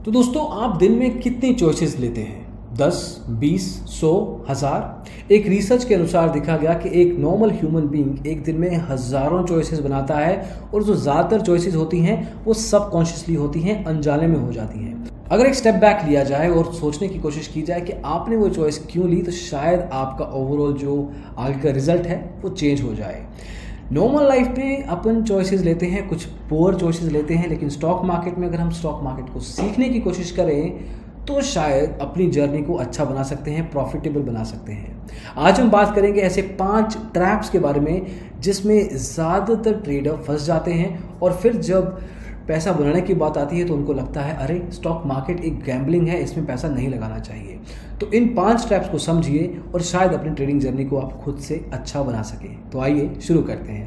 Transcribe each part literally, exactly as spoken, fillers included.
तो दोस्तों, आप दिन में कितनी चॉइसेस लेते हैं? दस, बीस, सौ, हज़ार? एक रिसर्च के अनुसार देखा गया कि एक नॉर्मल ह्यूमन बीइंग एक दिन में हज़ारों चॉइसेस बनाता है और जो ज़्यादातर चॉइसेस होती हैं वो सबकॉन्शियसली होती हैं, अनजाने में हो जाती हैं। अगर एक स्टेप बैक लिया जाए और सोचने की कोशिश की जाए कि आपने वो चॉइस क्यों ली, तो शायद आपका ओवरऑल जो आगे का रिजल्ट है वो चेंज हो जाए। नॉर्मल लाइफ में अपन चॉइसेस लेते हैं, कुछ पुअर चॉइसेस लेते हैं, लेकिन स्टॉक मार्केट में अगर हम स्टॉक मार्केट को सीखने की कोशिश करें तो शायद अपनी जर्नी को अच्छा बना सकते हैं, प्रॉफिटेबल बना सकते हैं। आज हम बात करेंगे ऐसे पांच ट्रैप्स के बारे में जिसमें ज़्यादातर ट्रेडर फंस जाते हैं और फिर जब पैसा बनाने की बात आती है तो उनको लगता है अरे स्टॉक मार्केट एक गैम्बलिंग है, इसमें पैसा नहीं लगाना चाहिए। तो इन पांच ट्रैप्स को समझिए और शायद अपनी ट्रेडिंग जर्नी को आप खुद से अच्छा बना सकें। तो आइए शुरू करते हैं।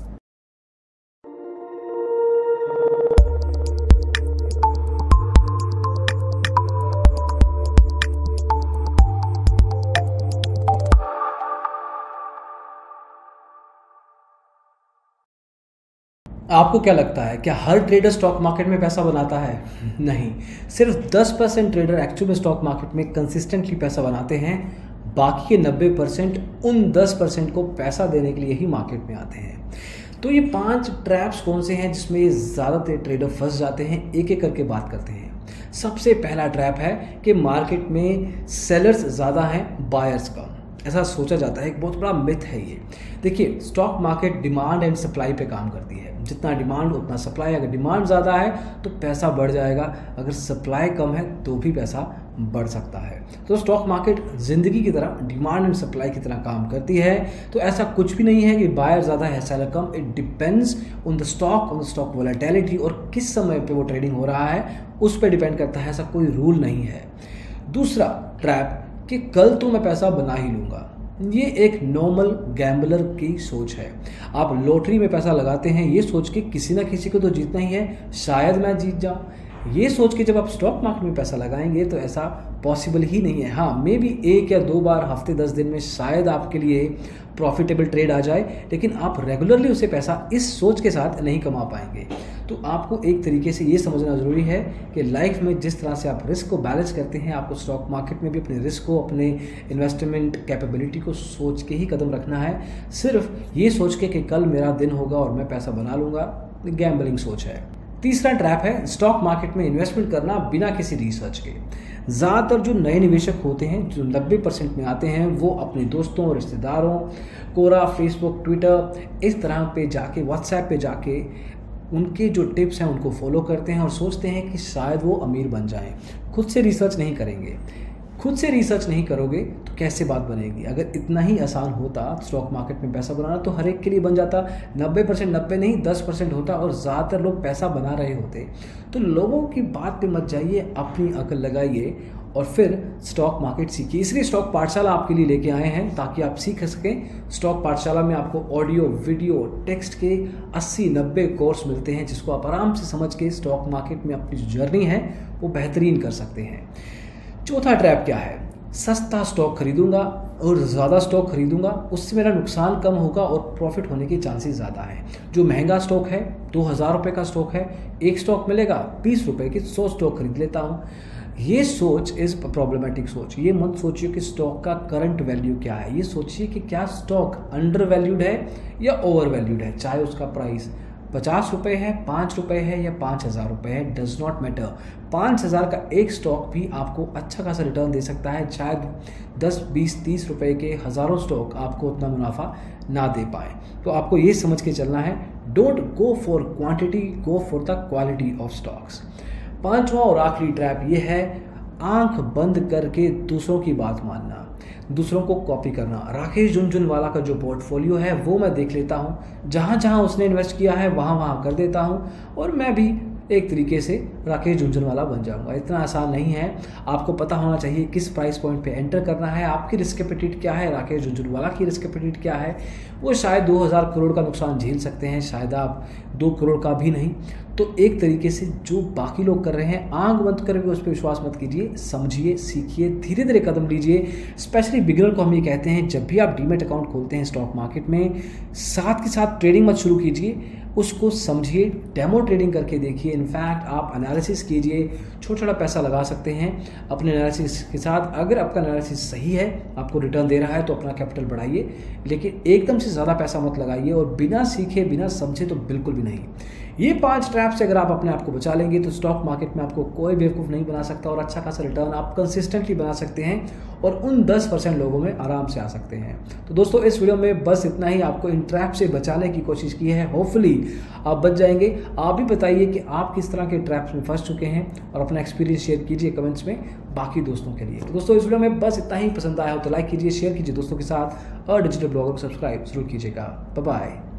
आपको क्या लगता है, क्या हर ट्रेडर स्टॉक मार्केट में पैसा बनाता है? नहीं, सिर्फ दस परसेंट ट्रेडर एक्चुअल में स्टॉक मार्केट में कंसिस्टेंटली पैसा बनाते हैं। बाकी के नब्बे परसेंट उन दस परसेंट को पैसा देने के लिए ही मार्केट में आते हैं। तो ये पांच ट्रैप्स कौन से हैं जिसमें ज़्यादातर ट्रेडर फंस जाते हैं, एक एक करके बात करते हैं। सबसे पहला ट्रैप है कि मार्केट में सेलर्स ज़्यादा हैं, बायर्स कम। ऐसा सोचा जाता है, एक बहुत बड़ा मिथ है ये। देखिए, stock market demand and supply पे काम करती है। जितना डिमांड उतना सप्लाई। अगर डिमांड ज़्यादा है तो पैसा बढ़ जाएगा, अगर सप्लाई कम है तो भी पैसा बढ़ सकता है। तो स्टॉक मार्केट ज़िंदगी की तरह डिमांड एंड सप्लाई की तरह काम करती है। तो ऐसा कुछ भी नहीं है कि बायर ज़्यादा है सेलर कम। It depends on the stock, on the stock volatility, और किस समय पे वो ट्रेडिंग हो रहा है उस पर डिपेंड करता है। ऐसा कोई रूल नहीं है। दूसरा ट्रैप कि कल तो मैं पैसा बना ही लूँगा, ये एक नॉर्मल गैम्बलर की सोच है। आप लॉटरी में पैसा लगाते हैं ये सोच के किसी ना किसी को तो जीतना ही है, शायद मैं जीत जाऊं। ये सोच के जब आप स्टॉक मार्केट में पैसा लगाएंगे तो ऐसा पॉसिबल ही नहीं है। हाँ, मे बी एक या दो बार हफ्ते दस दिन में शायद आपके लिए प्रॉफिटेबल ट्रेड आ जाए, लेकिन आप रेगुलरली उसे पैसा इस सोच के साथ नहीं कमा पाएंगे। तो आपको एक तरीके से ये समझना ज़रूरी है कि लाइफ में जिस तरह से आप रिस्क को बैलेंस करते हैं, आपको स्टॉक मार्केट में भी अपने रिस्क को, अपने इन्वेस्टमेंट कैपेबिलिटी को सोच के ही कदम रखना है। सिर्फ ये सोच के कि कल मेरा दिन होगा और मैं पैसा बना लूँगा, गैम्बलिंग सोच है। तीसरा ट्रैप है स्टॉक मार्केट में इन्वेस्टमेंट करना बिना किसी रिसर्च के। ज़्यादातर जो नए निवेशक होते हैं, जो नब्बे परसेंट में आते हैं, वो अपने दोस्तों, रिश्तेदारों, कोरा, फेसबुक, ट्विटर, इस तरह पे जाके, व्हाट्सएप पे जाके उनके जो टिप्स हैं उनको फॉलो करते हैं और सोचते हैं कि शायद वो अमीर बन जाएं। खुद से रिसर्च नहीं करेंगे। खुद से रिसर्च नहीं करोगे तो कैसे बात बनेगी? अगर इतना ही आसान होता स्टॉक मार्केट में पैसा बनाना तो हर एक के लिए बन जाता। नब्बे परसेंट नब्बे नहीं दस परसेंट होता और ज़्यादातर लोग पैसा बना रहे होते। तो लोगों की बात पे मत जाइए, अपनी अकल लगाइए और फिर स्टॉक मार्केट सीखिए। इसलिए स्टॉक पाठशाला आपके लिए लेके आए हैं ताकि आप सीख सकें। स्टॉक पाठशाला में आपको ऑडियो, वीडियो, टेक्स्ट के अस्सी नब्बे कोर्स मिलते हैं जिसको आप आराम से समझ के स्टॉक मार्केट में अपनी जो जर्नी है वो बेहतरीन कर सकते हैं। चौथा ट्रैप क्या है? सस्ता स्टॉक खरीदूंगा और ज़्यादा स्टॉक खरीदूंगा, उससे मेरा नुकसान कम होगा और प्रॉफिट होने के चांसेस ज़्यादा हैं। जो महंगा स्टॉक है, दो हज़ार रुपये का स्टॉक है, एक स्टॉक मिलेगा बीस रुपये की, सौ स्टॉक खरीद लेता हूँ। ये सोच इज़ प्रॉब्लमेटिक सोच। ये मत सोचिए कि स्टॉक का करंट वैल्यू क्या है, ये सोचिए कि क्या स्टॉक अंडर वैल्यूड है या ओवर वैल्यूड है। चाहे उसका प्राइस पचास रुपये है, पाँच रुपये है या पाँच हज़ार रुपये है, डज नॉट मैटर। पाँच हज़ार का एक स्टॉक भी आपको अच्छा खासा रिटर्न दे सकता है। शायद दस, बीस, तीस रुपये के हज़ारों स्टॉक आपको उतना मुनाफा ना दे पाए। तो आपको ये समझ के चलना है, don't go for quantity, go for the quality of stocks. पांचवा और आखिरी ट्रैप ये है आंख बंद करके दूसरों की बात मानना, दूसरों को कॉपी करना। राकेश झुनझुनवाला का जो पोर्टफोलियो है वो मैं देख लेता हूँ, जहाँ जहाँ उसने इन्वेस्ट किया है वहाँ वहाँ कर देता हूँ और मैं भी एक तरीके से राकेश झुनझुनवाला बन जाऊंगा। इतना आसान नहीं है। आपको पता होना चाहिए किस प्राइस पॉइंट पे एंटर करना है, आपकी रिस्क एपेटाइट क्या है, राकेश झुनझुनवाला की रिस्क एपेटाइट क्या है। वो शायद दो हज़ार करोड़ का नुकसान झेल सकते हैं, शायद आप दो करोड़ का भी नहीं। तो एक तरीके से जो बाकी लोग कर रहे हैं आंख बंद करके उस पर विश्वास मत कीजिए, समझिए, सीखिए, धीरे धीरे कदम लीजिए। स्पेशली बिगिनर को हम ये कहते हैं, जब भी आप डीमेट अकाउंट खोलते हैं स्टॉक मार्केट में, साथ के साथ ट्रेडिंग मत शुरू कीजिए, उसको समझिए, डेमो ट्रेडिंग करके देखिए। इनफैक्ट आप एनालिसिस कीजिए, छोटा छोटा पैसा लगा सकते हैं अपने एनालिसिस के साथ। अगर आपका एनालिसिस सही है, आपको रिटर्न दे रहा है, तो अपना कैपिटल बढ़ाइए, लेकिन एकदम से ज़्यादा पैसा मत लगाइए और बिना सीखे बिना समझे तो बिल्कुल भी नहीं। ये पांच ट्रैप से अगर आप अपने आप को बचा लेंगे तो स्टॉक मार्केट में आपको कोई बेवकूफ़ नहीं बना सकता और अच्छा खासा रिटर्न आप कंसिस्टेंटली बना सकते हैं और उन दस परसेंट लोगों में आराम से आ सकते हैं। तो दोस्तों इस वीडियो में बस इतना ही, आपको इन ट्रैप से बचाने की कोशिश की है। होपफुली आप बच जाएंगे। आप भी बताइए कि आप किस तरह के ट्रैप्स में फंस चुके हैं और अपना एक्सपीरियंस शेयर कीजिए कमेंट्स में बाकी दोस्तों के लिए। तो दोस्तों इस वीडियो में बस इतना ही। पसंद आया हो तो लाइक कीजिए, शेयर कीजिए दोस्तों के साथ और डिजिटल ब्लॉगर को सब्सक्राइब जरूर कीजिएगा। Bye bye.